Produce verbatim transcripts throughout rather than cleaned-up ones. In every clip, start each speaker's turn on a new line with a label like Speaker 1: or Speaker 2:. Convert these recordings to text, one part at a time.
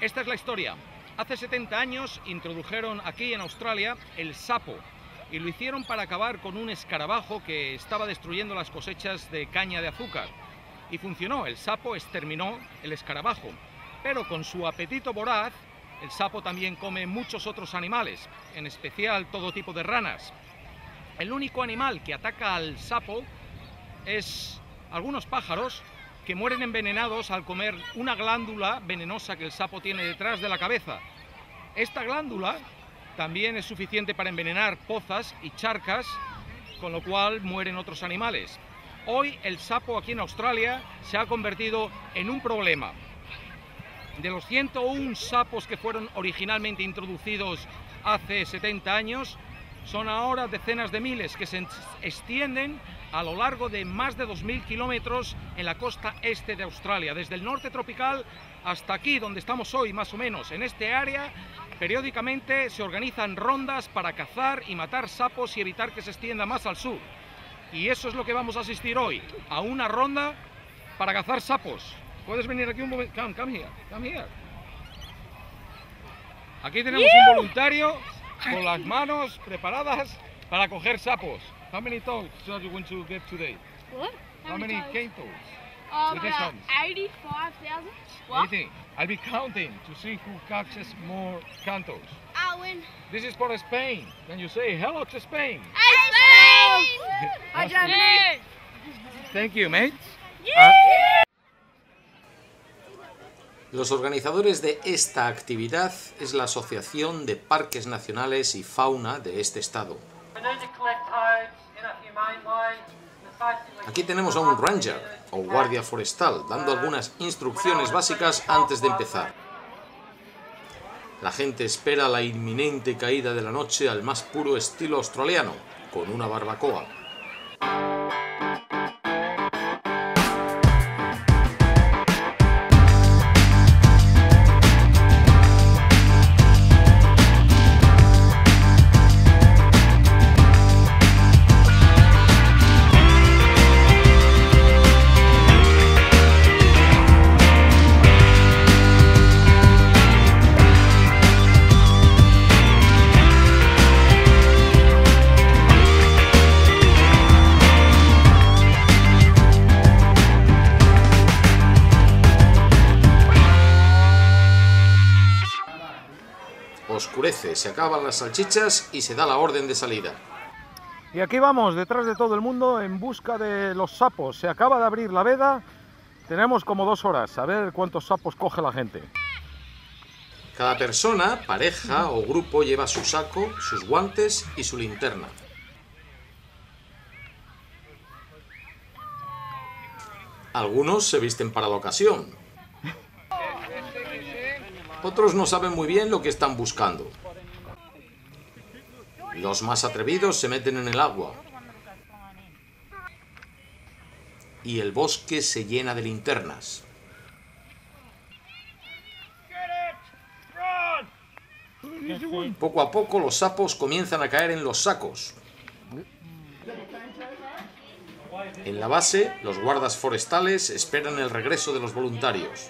Speaker 1: Esta es la historia. Hace setenta años introdujeron aquí en Australia el sapo y lo hicieron para acabar con un escarabajo que estaba destruyendo las cosechas de caña de azúcar. Y funcionó, el sapo exterminó el escarabajo, pero con su apetito voraz, el sapo también come muchos otros animales, en especial todo tipo de ranas. El único animal que ataca al sapo es algunos pájaros que mueren envenenados al comer una glándula venenosa que el sapo tiene detrás de la cabeza. Esta glándula también es suficiente para envenenar pozas y charcas, con lo cual mueren otros animales. Hoy el sapo aquí en Australia se ha convertido en un problema. De los ciento uno sapos que fueron originalmente introducidos hace setenta años, son ahora decenas de miles que se extienden a lo largo de más de dos mil kilómetros en la costa este de Australia, desde el norte tropical hasta aquí donde estamos hoy, más o menos. En este área periódicamente se organizan rondas para cazar y matar sapos y evitar que se extienda más al sur. Y eso es lo que vamos a asistir hoy, a una ronda para cazar sapos. ¿Puedes venir aquí un momento? Come, come here, come here. Aquí tenemos un voluntario con las manos preparadas para coger sapos. How many toads are you going to get today?
Speaker 2: What?
Speaker 1: How many cane toads?
Speaker 2: Um,
Speaker 1: with these
Speaker 2: about
Speaker 1: hands?
Speaker 2: eighty-five thousand. What?
Speaker 1: eighty. I'll be counting to see who catches more cane toads.
Speaker 2: I'll win.
Speaker 1: This is for Spain. Can you say hello to Spain?
Speaker 2: Hey, Spain! Hi,
Speaker 1: That's
Speaker 2: Germany!
Speaker 1: Thank you, mate.
Speaker 3: Los organizadores de esta actividad es la Asociación de Parques Nacionales y Fauna de este estado. Aquí tenemos a un ranger o guardia forestal dando algunas instrucciones básicas antes de empezar. La gente espera la inminente caída de la noche al más puro estilo australiano, con una barbacoa. Oscurece, se acaban las salchichas y se da la orden de salida.
Speaker 1: Y aquí vamos, detrás de todo el mundo, en busca de los sapos. Se acaba de abrir la veda, tenemos como dos horas, a ver cuántos sapos coge la gente.
Speaker 3: Cada persona, pareja o grupo lleva su saco, sus guantes y su linterna. Algunos se visten para la ocasión. Otros no saben muy bien lo que están buscando. Los más atrevidos se meten en el agua. Y el bosque se llena de linternas. Poco a poco los sapos comienzan a caer en los sacos. En la base, los guardas forestales esperan el regreso de los voluntarios.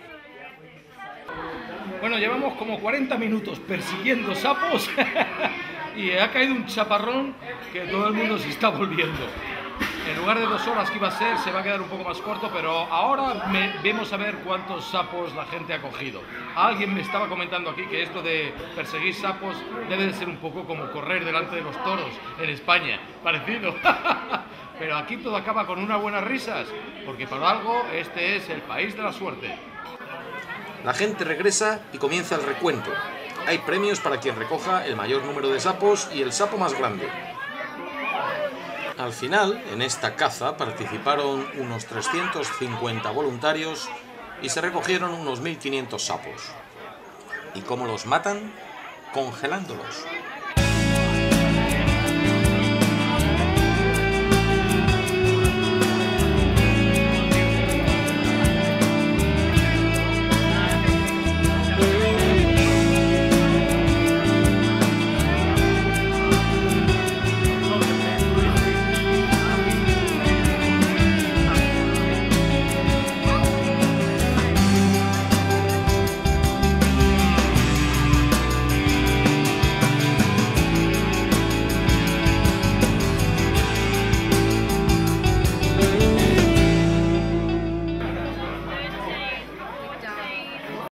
Speaker 1: Bueno, llevamos como cuarenta minutos persiguiendo sapos y ha caído un chaparrón que todo el mundo se está volviendo. En lugar de dos horas que iba a ser, se va a quedar un poco más corto, pero ahora me, vemos a ver cuántos sapos la gente ha cogido. Alguien me estaba comentando aquí que esto de perseguir sapos debe de ser un poco como correr delante de los toros en España, parecido. Pero aquí todo acaba con unas buenas risas, porque por algo este es el país de la suerte.
Speaker 3: La gente regresa y comienza el recuento. Hay premios para quien recoja el mayor número de sapos y el sapo más grande. Al final, en esta caza participaron unos trescientos cincuenta voluntarios y se recogieron unos mil quinientos sapos. ¿Y cómo los matan? Congelándolos.